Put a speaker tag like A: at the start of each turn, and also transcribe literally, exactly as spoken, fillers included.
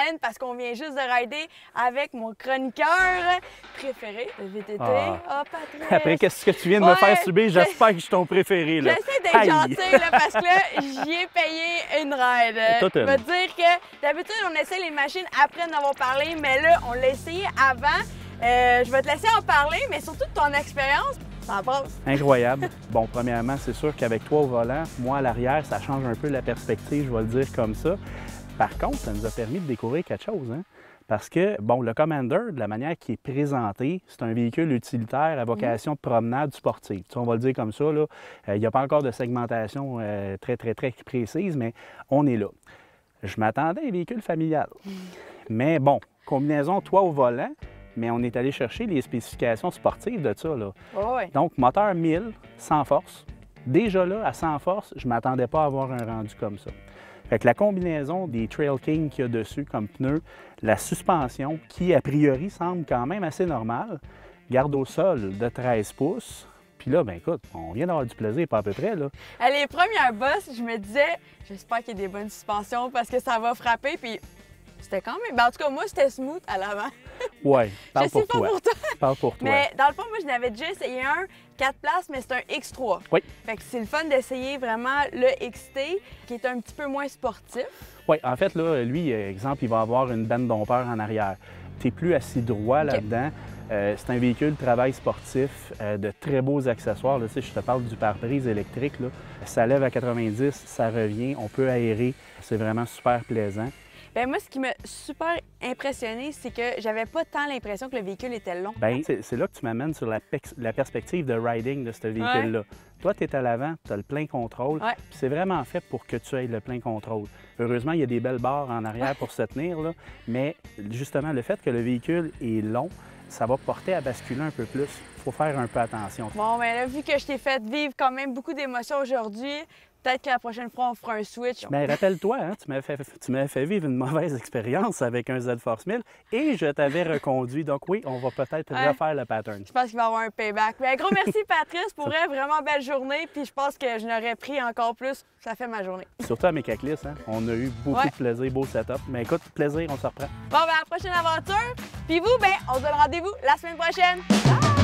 A: l'adrénaline parce qu'on vient juste de rider avec mon chroniqueur préféré de V T T.
B: Ah.
A: Ah, oh, Patrice!
B: Après, qu'est-ce que tu viens de
A: ouais,
B: me faire subir? J'espère que je suis ton préféré.
A: J'essaie d'être gentil là, parce que là, j'y ai payé une ride. Je veux dire que d'habitude, on essaie les machines après en avoir parlé, mais là, on l'a essayé avant. Euh, je vais te laisser en parler, mais surtout de ton expérience. Ça passe.
B: Incroyable. Bon, premièrement, c'est sûr qu'avec toi au volant, moi à l'arrière, ça change un peu la perspective, je vais le dire comme ça. Par contre, ça nous a permis de découvrir quelque chose, hein? Parce que, bon, le Commander, de la manière qu'il est présenté, c'est un véhicule utilitaire à vocation de promenade sportive. Tu sais, on va le dire comme ça, là. Euh, il n'y a pas encore de segmentation euh, très, très, très précise, mais on est là. Je m'attendais à un véhicule familial. Mm. Mais bon, combinaison toi au volant, mais on est allé chercher les spécifications sportives de ça, là.
A: Oh oui.
B: Donc, moteur mille, cent force. Déjà là, à cent force, je ne m'attendais pas à avoir un rendu comme ça. Fait que la combinaison des Trail King qu'il y a dessus comme pneus, la suspension, qui a priori semble quand même assez normale, garde au sol de treize pouces. Puis là, ben écoute, on vient d'avoir du plaisir, pas à peu près, là.
A: À les premières bosses, je me disais, j'espère qu'il y a des bonnes suspensions parce que ça va frapper, puis c'était quand même... Ben, en tout cas, moi, c'était smooth à l'avant.
B: Oui, parle
A: je
B: pour
A: sais pas
B: toi.
A: pour toi.
B: Parle pour toi.
A: Mais dans le fond, moi, je n'avais déjà essayé un quatre places, mais c'est un X trois.
B: Oui.
A: Fait que c'est le fun d'essayer vraiment le X T, qui est un petit peu moins sportif.
B: Oui, en fait, là, lui, exemple, il va avoir une benne dompeur en arrière. Tu n'es plus assis droit okay. là-dedans. Euh, c'est un véhicule travail sportif, euh, de très beaux accessoires. Là, tu sais, je te parle du pare-brise électrique. Là. Ça lève à quatre-vingt-dix, ça revient, on peut aérer. C'est vraiment super plaisant.
A: Bien, moi, ce qui m'a super impressionné, c'est que j'avais pas tant l'impression que le véhicule était long.
B: Bien, c'est là que tu m'amènes sur la, la perspective de riding de ce véhicule-là. Ouais. Toi, tu es à l'avant, tu as le plein contrôle.
A: Ouais.
B: Puis c'est vraiment fait pour que tu aies le plein contrôle. Heureusement, il y a des belles barres en arrière ouais. pour se tenir, là, mais justement, le fait que le véhicule est long, ça va porter à basculer un peu plus. Il faut faire un peu attention.
A: Bon, bien là, vu que je t'ai fait vivre quand même beaucoup d'émotions aujourd'hui, peut-être que la prochaine fois, on fera un switch.
B: Bien, rappelle-toi, hein, tu m'avais fait, fait vivre une mauvaise expérience avec un Z-Force mille et je t'avais reconduit. Donc oui, on va peut-être ouais. refaire le pattern.
A: Je pense qu'il va y avoir un payback. Mais gros merci, Patrice, pour vrai, vraiment belle journée. Puis je pense que je n'aurais pris encore plus. Ça fait ma journée.
B: Surtout à Mécaclis, hein, on a eu beaucoup ouais. de plaisir, beau setup. Mais écoute, plaisir, on se reprend.
A: Bon, ben à la prochaine aventure. Puis vous, ben, on se donne rendez-vous la semaine prochaine. Bye!